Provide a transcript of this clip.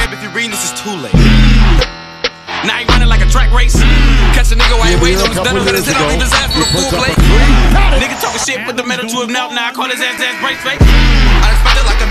baby, if you reading this, it's too late. Now he running like a track race. Catch a nigga while he waiting on his better. Let his hit on, leave his ass for the full plate. Nigga talking shit, put the metal to him now. Now I call his ass brace fake. I expect it like a